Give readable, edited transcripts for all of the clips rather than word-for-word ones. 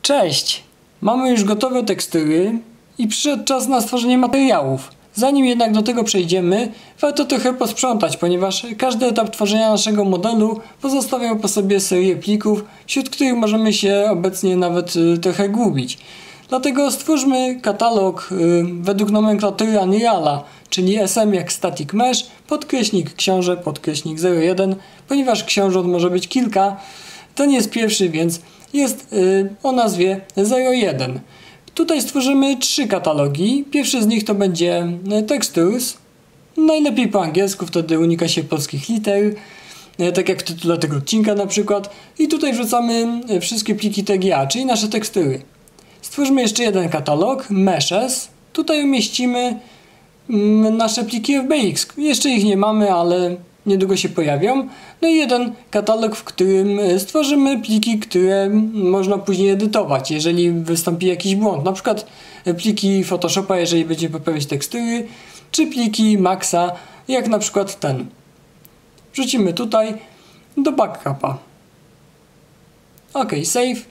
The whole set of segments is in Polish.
Cześć! Mamy już gotowe tekstury i przyszedł czas na stworzenie materiałów. Zanim jednak do tego przejdziemy, warto trochę posprzątać, ponieważ każdy etap tworzenia naszego modelu pozostawiał po sobie serię plików, wśród których możemy się obecnie nawet trochę gubić. Dlatego stwórzmy katalog według nomenklatury Unreala, czyli SM jak static mesh, podkreśnik książę, podkreśnik 01, ponieważ książąt może być kilka. Ten jest pierwszy, więc jest o nazwie 01. Tutaj stworzymy 3 katalogi. Pierwszy z nich to będzie textures. Najlepiej po angielsku, wtedy unika się polskich liter, tak jak w tytule tego odcinka na przykład. I tutaj wrzucamy wszystkie pliki TGA, czyli nasze tekstury. Stwórzmy jeszcze jeden katalog, meshes. Tutaj umieścimy nasze pliki FBX. Jeszcze ich nie mamy, ale niedługo się pojawią. No i jeden katalog, w którym stworzymy pliki, które można później edytować, jeżeli wystąpi jakiś błąd. Na przykład pliki Photoshopa, jeżeli będziemy poprawiać tekstury, czy pliki Maxa, jak na przykład ten. Wrzucimy tutaj do backupa. OK, save.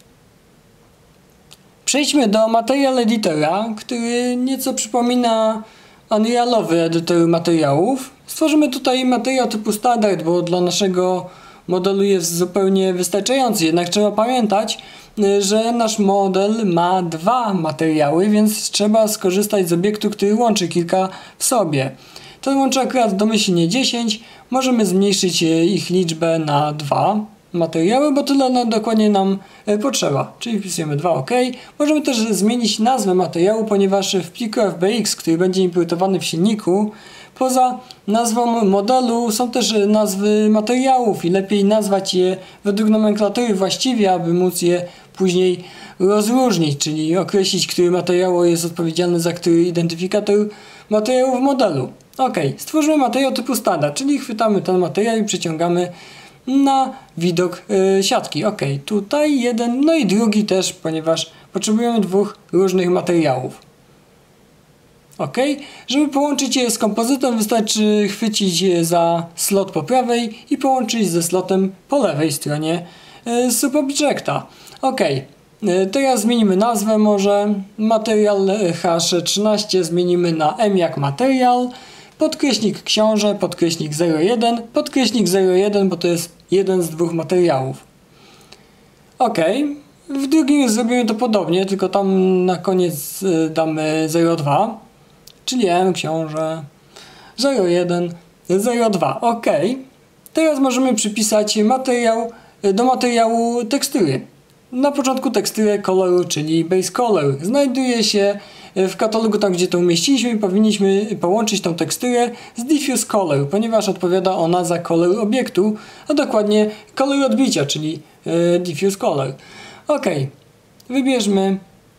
Przejdźmy do Material Editora, który nieco przypomina Unrealowy edytor materiałów. Stworzymy tutaj materiał typu standard, bo dla naszego modelu jest zupełnie wystarczający. Jednak trzeba pamiętać, że nasz model ma 2 materiały, więc trzeba skorzystać z obiektu, który łączy kilka w sobie. Ten łączy akurat domyślnie 10. Możemy zmniejszyć ich liczbę na 2 materiały, bo tyle dokładnie nam potrzeba. Czyli wpisujemy 2 OK. Możemy też zmienić nazwę materiału, ponieważ w pliku FBX, który będzie importowany w silniku, poza nazwą modelu są też nazwy materiałów i lepiej nazwać je według nomenklatury właściwie, aby móc je później rozróżnić, czyli określić, który materiał jest odpowiedzialny za który identyfikator materiału w modelu. OK, stwórzmy materiał typu standard, czyli chwytamy ten materiał i przyciągamy na widok siatki. OK, tutaj jeden, no i drugi też, ponieważ potrzebujemy 2 różnych materiałów. OK, żeby połączyć je z kompozytem, wystarczy chwycić za slot po prawej i połączyć ze slotem po lewej stronie subobjecta. OK, teraz zmienimy nazwę może. Material H13 zmienimy na M jak material. Podkreśnik książę, podkreśnik 01, podkreśnik 01, bo to jest jeden z 2 materiałów. OK, w drugim zrobimy to podobnie, tylko tam na koniec damy 02, czyli M książę 01, 02. OK, teraz możemy przypisać do materiału tekstury. Na początku teksturę koloru, czyli base color. Znajduje się w katalogu tam, gdzie to umieściliśmy. Powinniśmy połączyć tą teksturę z diffuse color, ponieważ odpowiada ona za kolor obiektu, a dokładnie kolor odbicia, czyli diffuse color. OK, wybierzmy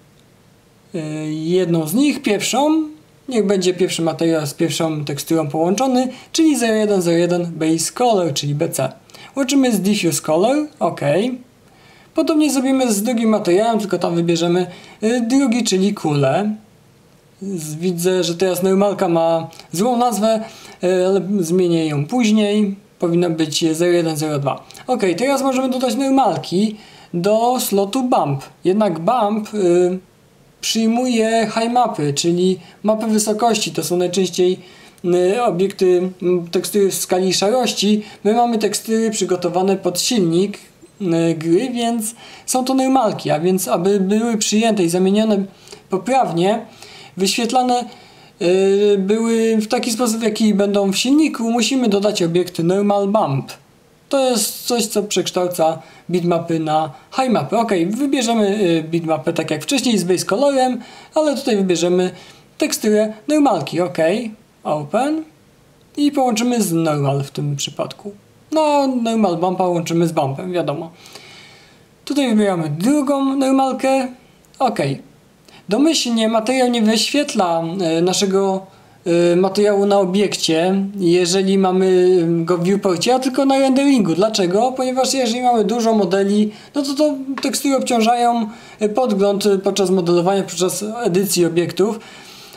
jedną z nich, pierwszą. Niech będzie pierwszy materiał z pierwszą teksturą połączony, czyli 0101 base color, czyli BC. Łączymy z diffuse color. OK. Podobnie zrobimy z drugim materiałem, tylko tam wybierzemy drugi, czyli kulę. Widzę, że teraz normalka ma złą nazwę, ale zmienię ją później. Powinna być 0102. OK, teraz możemy dodać normalki do slotu bump. Jednak bump przyjmuje high mapy, czyli mapy wysokości. To są najczęściej obiekty tekstury w skali szarości. My mamy tekstury przygotowane pod silnik gry, więc są to normalki, a więc aby były przyjęte i zamienione poprawnie, wyświetlane były w taki sposób, w jaki będą w silniku, musimy dodać obiekt normal bump. To jest coś, co przekształca bitmapy na high mapy. OK, wybierzemy bitmapę tak jak wcześniej z base colorem, ale tutaj wybierzemy teksturę normalki. OK, open i połączymy z normal w tym przypadku. No, normal bumpa łączymy z bumpem, wiadomo. Tutaj wybieramy drugą normalkę. OK. Domyślnie materiał nie wyświetla naszego materiału na obiekcie, jeżeli mamy go w viewporcie, a tylko na renderingu. Dlaczego? Ponieważ jeżeli mamy dużo modeli, no to tekstury obciążają podgląd podczas modelowania, podczas edycji obiektów.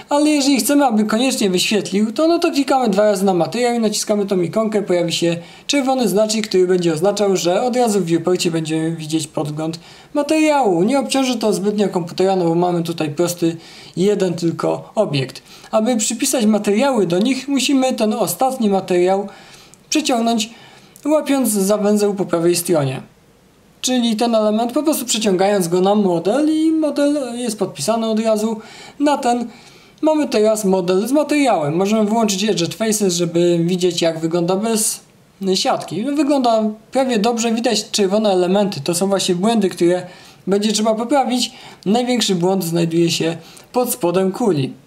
ale jeżeli chcemy, aby koniecznie wyświetlił, to klikamy 2 razy na materiał i naciskamy tą ikonkę, pojawi się czerwony znacznik, który będzie oznaczał, że od razu w viewporcie będziemy widzieć podgląd materiału. Nie obciąży to zbytnio komputera, no bo mamy tutaj prosty jeden tylko obiekt. Aby przypisać materiały do nich, musimy ten ostatni materiał przeciągnąć, łapiąc za węzeł po prawej stronie. Czyli ten element po prostu przeciągając go na model i model jest podpisany od razu na ten. Mamy teraz model z materiałem. Możemy włączyć Edge Faces, żeby widzieć, jak wygląda bez siatki. Wygląda prawie dobrze, widać czerwone elementy. To są właśnie błędy, które będzie trzeba poprawić. Największy błąd znajduje się pod spodem kuli.